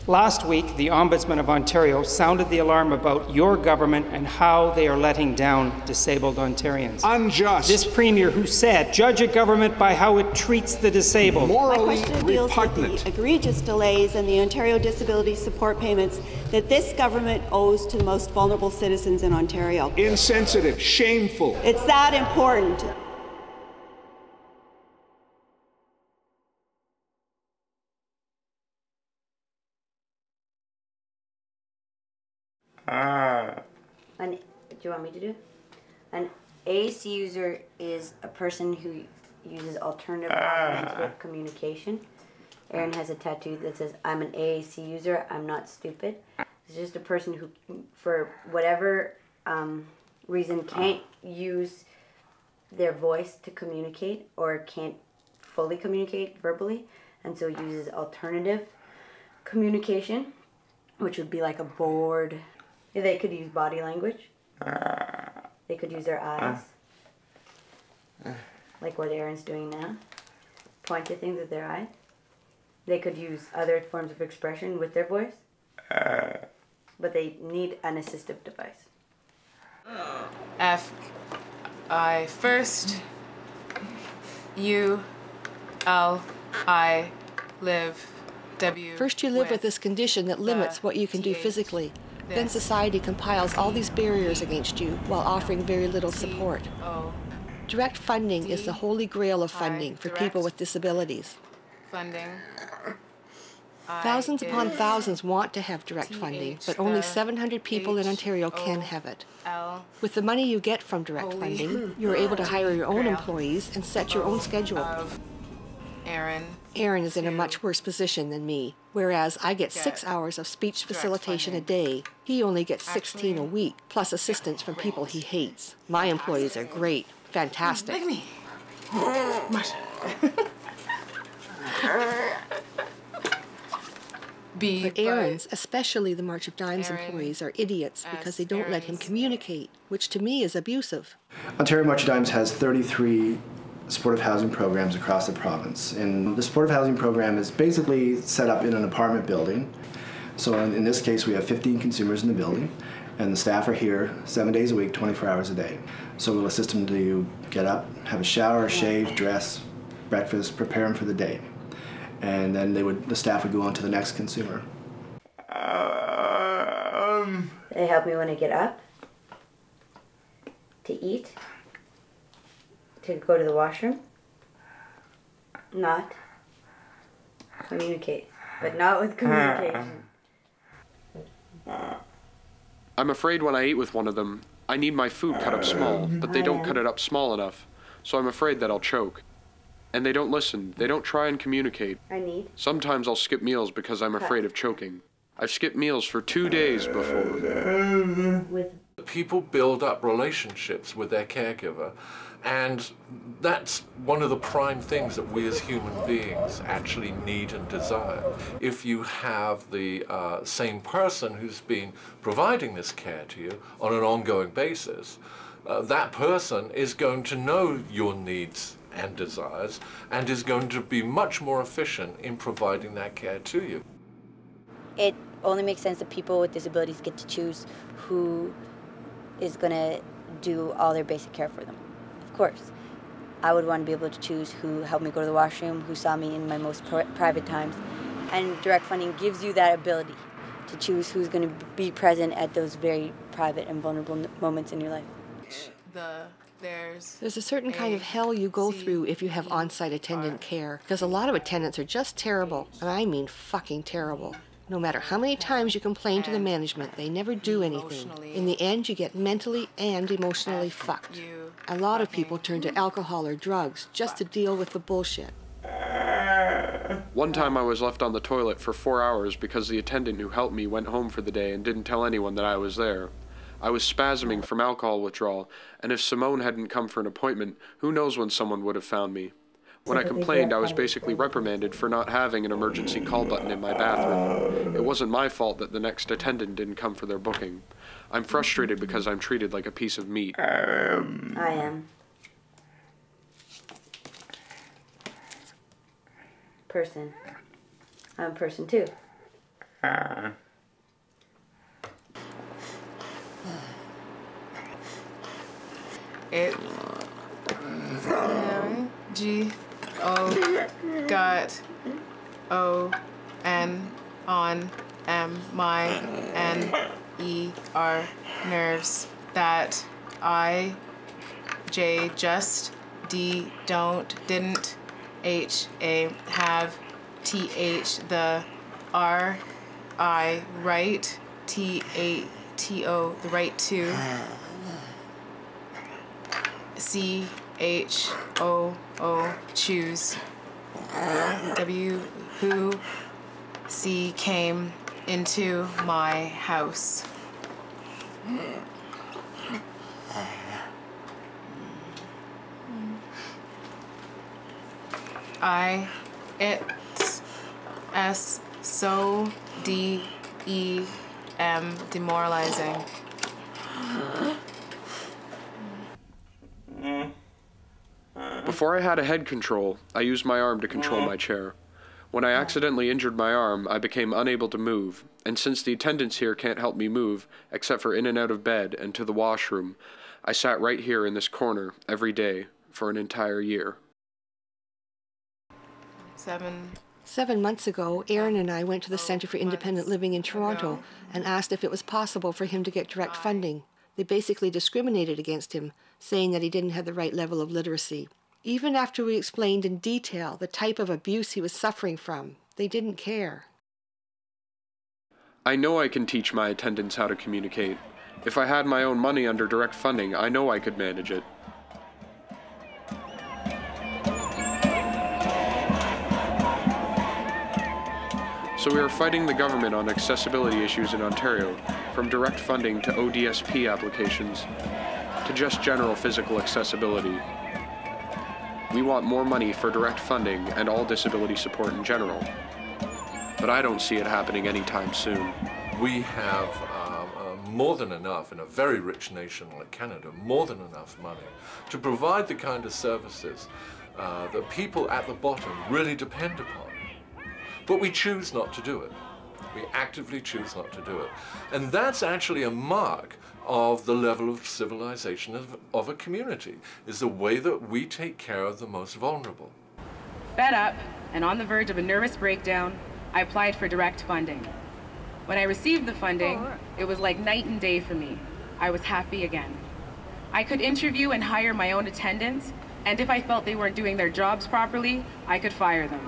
Last week, the Ombudsman of Ontario sounded the alarm about your government and how they are letting down disabled Ontarians. Unjust. This Premier who said, judge a government by how it treats the disabled. Morally My question deals with the egregious delays in the Ontario disability support payments that this government owes to the most vulnerable citizens in Ontario. Insensitive, shameful. It's that important. Do you want me to do it? An AAC user is a person who uses alternative avenues of communication. Aaron has a tattoo that says, I'm an AAC user, I'm not stupid. It's just a person who, for whatever reason, can't use their voice to communicate or can't fully communicate verbally, and so uses alternative communication, which would be like a board. They could use body language. They could use their eyes, like what Aaron's doing now. Point to things with their eyes. They could use other forms of expression with their voice, but they need an assistive device. F-I first, U-L-I live, W. First you live with this condition that limits what you can do physically. Then society compiles all these barriers against you while offering very little support. Direct funding is the holy grail of funding for people with disabilities. Thousands upon thousands want to have direct funding, but only 700 people in Ontario can have it. With the money you get from direct funding, you are able to hire your own employees and set your own schedule. Aaron is in a much worse position than me. Whereas I get 6 hours of speech facilitation a day, he only gets 16 a week, plus assistance from people he hates. My employees are great, fantastic. Look at me. But Aaron's, especially the March of Dimes employees, are idiots because they don't let him communicate, which to me is abusive. Ontario March of Dimes has 33 supportive housing programs across the province, and the supportive housing program is basically set up in an apartment building. So in this case we have 15 consumers in the building, and the staff are here 7 days a week, 24 hours a day. So we'll assist them to get up, have a shower, shave, dress, breakfast, prepare them for the day, and then the staff would go on to the next consumer. They help me when I get up, to eat, to go to the washroom, not communicate, but not with communication. I'm afraid when I eat with one of them, I need my food cut up small, but they don't cut it up small enough, so I'm afraid that I'll choke. And they don't listen, they don't try and communicate. Sometimes I'll skip meals because I'm afraid of choking. I've skipped meals for 2 days before. People build up relationships with their caregiver, and that's one of the prime things that we as human beings actually need and desire. If you have the same person who's been providing this care to you on an ongoing basis, that person is going to know your needs and desires and is going to be much more efficient in providing that care to you. It only makes sense that people with disabilities get to choose who is going to do all their basic care for them. Of course, I would want to be able to choose who helped me go to the washroom, who saw me in my most private times, and direct funding gives you that ability to choose who's going to be present at those very private and vulnerable moments in your life. There's a certain kind of hell you go through if you have on-site attendant care, because a lot of attendants are just terrible, and I mean fucking terrible. No matter how many times you complain to the management, they never do anything. In the end, you get mentally and emotionally fucked. A lot of people turn to alcohol or drugs just to deal with the bullshit. One time I was left on the toilet for 4 hours because the attendant who helped me went home for the day and didn't tell anyone that I was there. I was spasming from alcohol withdrawal, and if Simone hadn't come for an appointment, who knows when someone would have found me. When I complained, I was basically reprimanded for not having an emergency call button in my bathroom. It wasn't my fault that the next attendant didn't come for their booking. I'm frustrated because I'm treated like a piece of meat. I am. Person. I'm a person too. It G O got O N on M my N E R nerves that I J just D don't didn't H A have T H the R I right T A T O the right to C H O O choose W who C came into my house. I it's S so D E M demoralizing. Before I had a head control, I used my arm to control my chair. When I accidentally injured my arm, I became unable to move, and since the attendants here can't help me move, except for in and out of bed and to the washroom, I sat right here in this corner every day for an entire year. 7 months ago, Aaron and I went to the Centre for Independent Living in Toronto and asked if it was possible for him to get direct funding. They basically discriminated against him, saying that he didn't have the right level of literacy. Even after we explained in detail the type of abuse he was suffering from, they didn't care. I know I can teach my attendants how to communicate. If I had my own money under direct funding, I know I could manage it. So we are fighting the government on accessibility issues in Ontario, from direct funding to ODSP applications, to just general physical accessibility. We want more money for direct funding and all disability support in general. But I don't see it happening anytime soon. We have more than enough, in a very rich nation like Canada, more than enough money to provide the kind of services that people at the bottom really depend upon. But we choose not to do it. We actively choose not to do it. And that's actually a mark of the level of civilization of a community, is the way that we take care of the most vulnerable. Fed up and on the verge of a nervous breakdown, I applied for direct funding. When I received the funding, it was like night and day for me. I was happy again. I could interview and hire my own attendants, and if I felt they weren't doing their jobs properly, I could fire them.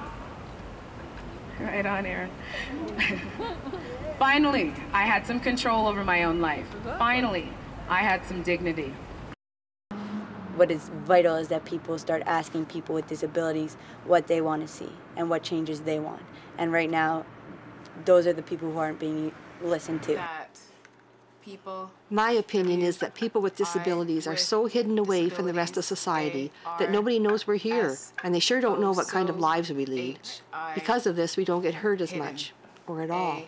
Right on, Aaron. Finally, I had some control over my own life. Finally, I had some dignity. What is vital is that people start asking people with disabilities what they want to see and what changes they want. And right now, those are the people who aren't being listened to. My opinion is that people with disabilities are so hidden away from the rest of society that nobody knows we're here, and they sure don't know what kind of lives we lead. Because of this, we don't get hurt as much, or at all.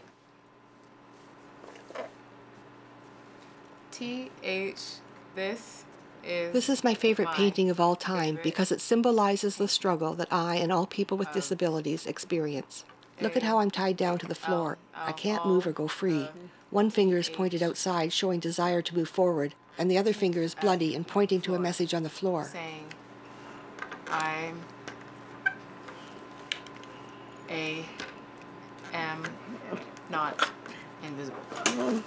This is my favorite painting of all time because it symbolizes the struggle that I and all people with disabilities experience. Look at how I'm tied down to the floor. I can't move or go free. One finger is pointed outside, showing desire to move forward, and the other finger is bloody and pointing to a message on the floor. Saying, I'm am not invisible.